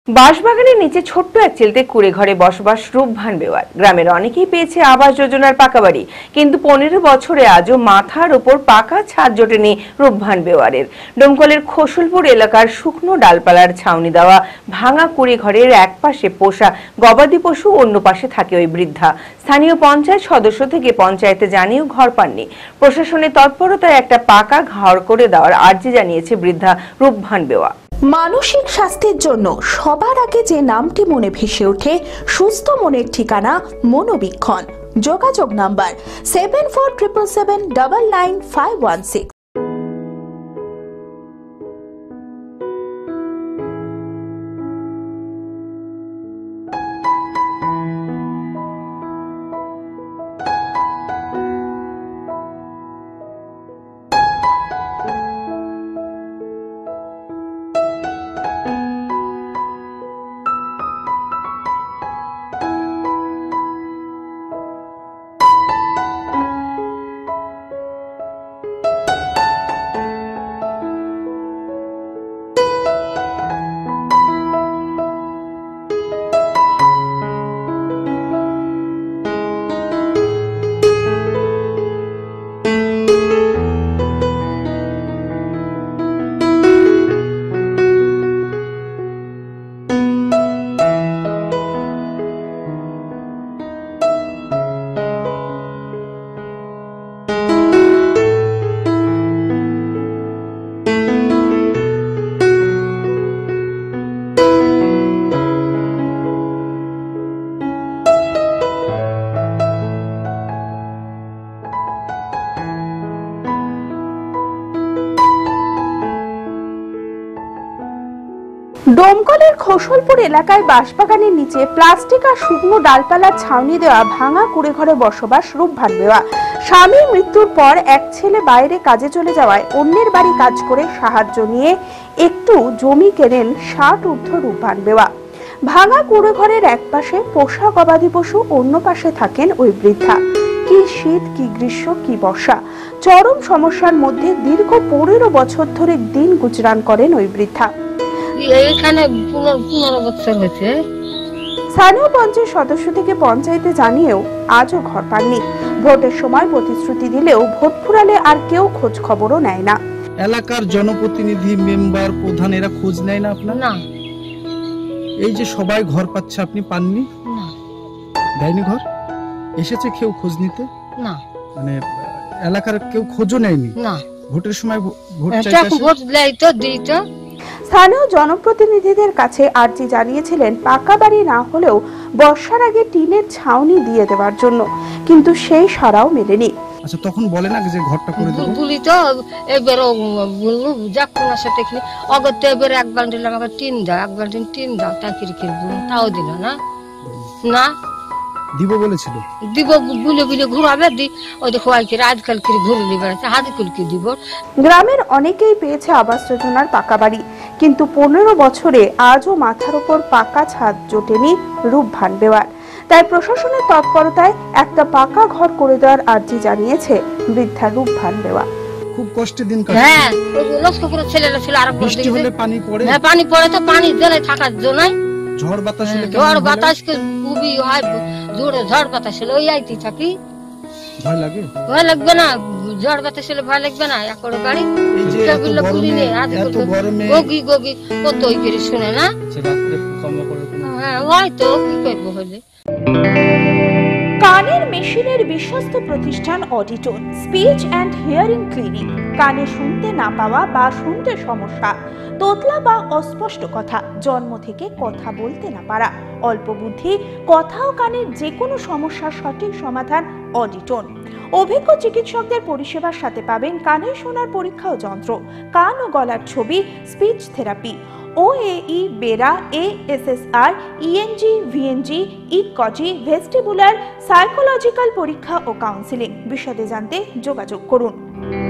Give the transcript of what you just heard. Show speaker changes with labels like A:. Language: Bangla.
A: বাঁশবাগানের নিচে ছোট্ট এক চিলতে কুড়ে ঘরে বসবাস রূপভান বেওয়ার। গ্রামের অনেকেই পেয়েছে আবাস যোজনার পাকা বাড়ি, কিন্তু 15 বছরে আজও মাথার উপর পাকা ছাদ জোটেনি রূপভান বেওয়ারের। ডোমকলের খোসলপুর এলাকার শুকনো ডালপালার ছাউনি দেওয়া ভাঙা কুড়ে ঘরের এক পাশে পোষা গবাদি পশু, অন্য পাশে থাকে ওই বৃদ্ধা। স্থানীয় পঞ্চায়েত সদস্য থেকে পঞ্চায়েতে জানিয়েও ঘর পাননি। প্রশাসনের তৎপরতায় একটা পাকা ঘর করে দেওয়ার আর্জি জানিয়েছে বৃদ্ধা রূপভান বেওয়া।
B: মানসিক স্বাস্থ্যের জন্য সবার আগে যে নামটি মনে ভেসে ওঠে, সুস্থ মনের ঠিকানা মনোবীক্ষণ। যোগাযোগ নাম্বার 7477799516। ডোমকলের খোসলপুর এলাকায় বাঁশবাগানের নিচে প্লাস্টিক আর শুকনো ডালপালার ছাউনি দেওয়া ভাঙা কুড়ে ঘরে বসবাস রূপভান বেওয়া। স্বামীর মৃত্যুর পর এক ছেলে বাইরে কাজে চলে যাওয়ায় অন্যের বাড়ি কাজ করে সাহায্য নিয়ে একটু জমি কেনেন 60 ঊর্ধ্ব রূপভান বেওয়া। ভাঙা কুড়ে ঘরের এক পাশে পোষা গবাদি পশু, অন্য পাশে থাকেন ওই বৃদ্ধা। কি শীত, কি গ্রীষ্ম, কি বর্ষা, চরম সমস্যার মধ্যে দীর্ঘ 15 বছর ধরে দিন গুজরান করেন ওই বৃদ্ধা।
C: এখানে 15 বছর হয়েছে।
B: স্থানীয় পঞ্চায়েত সদস্য থেকে পঞ্চায়েতে জানিয়েও আজও ঘর পাননি। ভোটের সময় প্রতিশ্রুতি দিলেও ভোট ফুরালে আর কেউ খোঁজ খবরও নেয় না।
D: এলাকার জনপ্রতিনিধি, মেম্বার, প্রধান এরা খোঁজ নেয় না আপনার?
C: না।
D: এই যে সবাই ঘর পাচ্ছে, আপনি পাননি?
C: না।
D: দেয়নি ঘর? এসেছে কেউ খোঁজ নিতে?
C: না।
D: মানে এলাকার কেউ খোঁজও নেয়নি?
C: না।
D: ভোটের সময় ভোট চাইতে
C: ভোট দেয় তো দিই তো।
B: স্থানীয় জনপ্রতিনিধিদের কাছে আর্জি জানিয়েছিলেন পাকা বাড়ি না হলেও বর্ষার আগে টিনের ছাউনি দিয়ে দেওয়ার জন্য, কিন্তু সেই সাড়াও মেলেনি।
D: আচ্ছা, তখন বলে না যে ঘরটা করে দেবো?
C: বলি তো এবারও বললো যাক কোন সাথে কি অগত্যা এবারে এক বান্ডিল আমাকে টিন দাও, এক বান্ডিল টিন দাও, তা কি তাও দিল না। না
D: দিব বলেছিল,
C: দিব বুলে বুলে ঘুরাবে দি। ওই দেখো আজকাল কি ঘুরে নিয়ে বেড়াচ্ছে, হাতে কুলকি দিব।
B: গ্রামের অনেকেই পেয়েছে আবাস যোজনার পাকা বাড়ি, কিন্তু 15 বছরে আজও মাথার উপর পাকা ছাদ জোটেনি রূপভান বেওয়ার। তাই প্রশাসনের তৎপরতায় একটা পাকা ঘর করে দেওয়ার আর্জি জানিয়েছে বৃদ্ধা রূপভান বেওয়া।
D: খুব কষ্টে দিন কাটে।
C: হ্যাঁ, লক্ষ্য করে ছেলেরা ছিল আর
D: বৃষ্টি হলে পানি পড়ে।
C: হ্যাঁ, পানি পড়ে তো পানি জলে থাকার জন্য।
D: ঝড় বাতাস হলে
C: ঝড় বাতাস খুবই হয়, জোরে ঝড় বাতাস হলে ওই আইতে থাকি।
D: ভয় লাগে?
C: ভয় লাগবে না, ঝড় বাতাস হলে ভয় লাগবে না। একরে গাড়ি গগি গগি কত করে শুনে না। হ্যাঁ, হয়তো কি করবো হলে।
B: কানের মেশিনের বিশ্বস্ত প্রতিষ্ঠান Auditone speech and hearing clinic. কানে শুনতে না পাওয়া বা শুনতে সমস্যা, তোতলা বা অস্পষ্ট কথা, জন্ম থেকে কথা বলতে না পারা, অল্প বুদ্ধি, কথা ও কানের যে কোনো সমস্যার সঠিক সমাধান অডিটোন। অভিজ্ঞ চিকিৎসকদের পরিষেবার সাথে পাবেন কানে শোনার পরীক্ষা ও যন্ত্র, কান ও গলার ছবি, speech therapy, OAE, BERA, ASSR, ENG, VNG, ইকজি, ভেস্টিবুলার, সাইকোলজিক্যাল পরীক্ষা ও কাউন্সিলিং। বিশদে জানতে যোগাযোগ করুন।